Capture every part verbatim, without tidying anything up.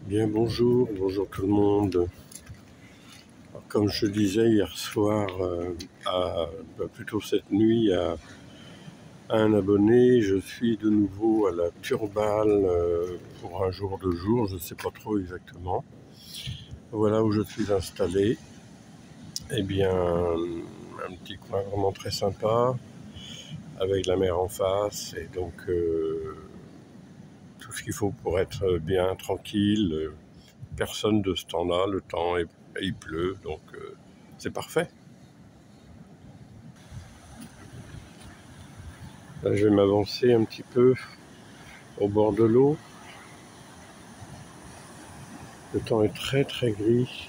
Bien bonjour, bonjour tout le monde. Alors, comme je disais hier soir, euh, à, bah, plutôt cette nuit, à, à un abonné, je suis de nouveau à la Turballe euh, pour un jour de jour, je ne sais pas trop exactement. Voilà où je suis installé. Eh bien, un petit coin vraiment très sympa, avec la mer en face, et donc euh, tout ce qu'il faut pour être bien tranquille. Personne de ce temps-là, le temps est, il pleut, donc euh, c'est parfait. Là, je vais m'avancer un petit peu au bord de l'eau. Le temps est très très gris.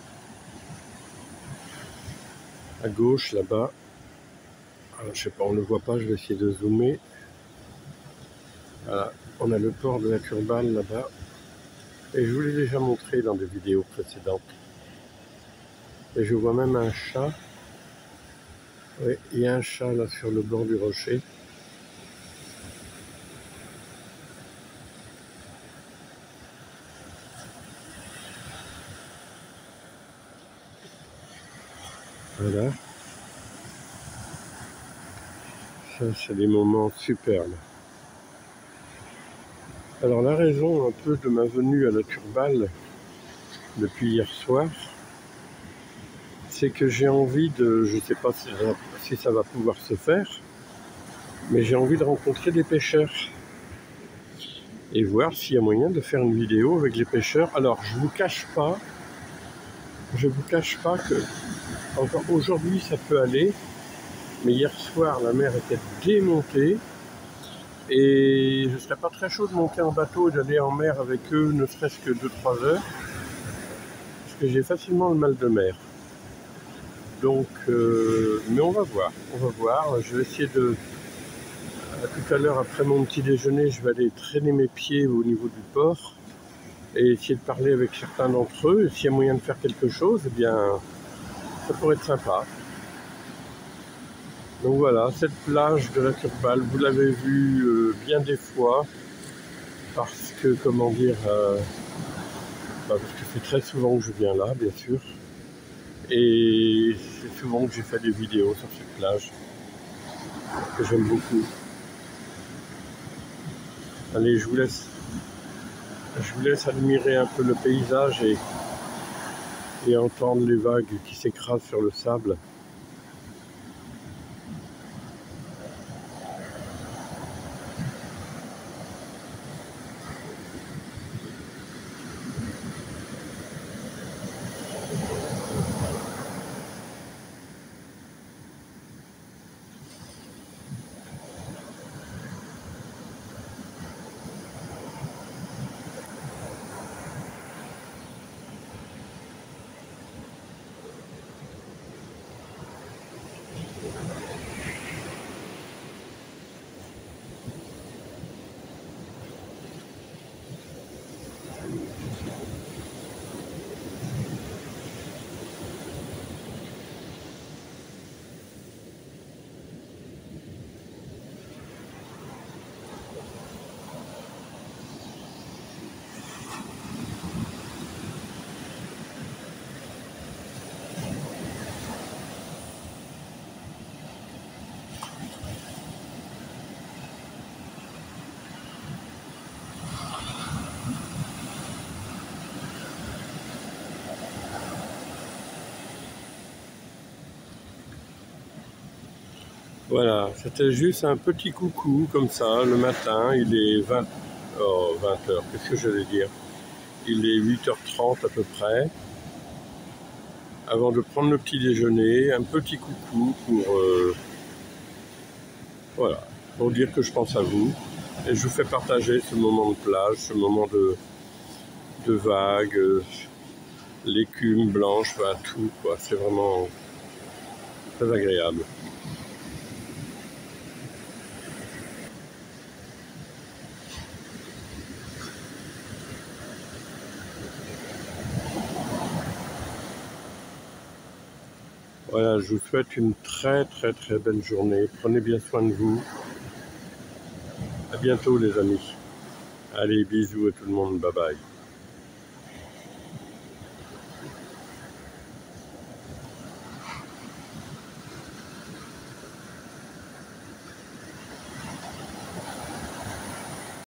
À gauche, là-bas, alors, je sais pas, on ne le voit pas, je vais essayer de zoomer. Voilà, on a le port de la Turballe là-bas. Et je vous l'ai déjà montré dans des vidéos précédentes. Et je vois même un chat. Oui, il y a un chat là sur le bord du rocher. Voilà. Ça, c'est des moments superbes. Alors la raison un peu de ma venue à la Turballe depuis hier soir, c'est que j'ai envie de, je ne sais pas si ça, si ça va pouvoir se faire, mais j'ai envie de rencontrer des pêcheurs et voir s'il y a moyen de faire une vidéo avec les pêcheurs. Alors je vous cache pas, je vous cache pas que encore aujourd'hui ça peut aller, mais hier soir la mer était démontée et je ne serais pas très chaud de monter en bateau et d'aller en mer avec eux, ne serait-ce que deux trois heures, parce que j'ai facilement le mal de mer. Donc, euh, mais on va voir, on va voir. Je vais essayer de, à tout à l'heure après mon petit déjeuner, je vais aller traîner mes pieds au niveau du port et essayer de parler avec certains d'entre eux. Et s'il y a moyen de faire quelque chose, eh bien, ça pourrait être sympa. Donc voilà, cette plage de la Turballe, vous l'avez vue euh, bien des fois, parce que, comment dire, euh, bah parce que c'est très souvent que je viens là, bien sûr. Et c'est souvent que j'ai fait des vidéos sur cette plage, que j'aime beaucoup. Allez, je vous laisse, je vous laisse admirer un peu le paysage et, et entendre les vagues qui s'écrasent sur le sable. Voilà, c'était juste un petit coucou comme ça le matin. Il est vingt, oh, vingt heures, qu'est-ce que j'allais dire? Il est huit heures trente à peu près. Avant de prendre le petit déjeuner, un petit coucou pour, euh, voilà, pour dire que je pense à vous. Et je vous fais partager ce moment de plage, ce moment de, de vagues, euh, l'écume blanche, bah, tout, quoi. C'est vraiment très agréable. Voilà, je vous souhaite une très très très belle journée. Prenez bien soin de vous. À bientôt les amis. Allez, bisous à tout le monde. Bye bye.